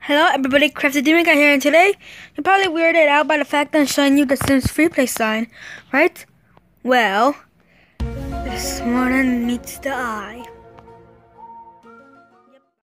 Hello everybody, Crafty Demon Guy here, and today you're probably weirded out by the fact that I'm showing you the Sims free play sign, right? Well, this morning meets the eye.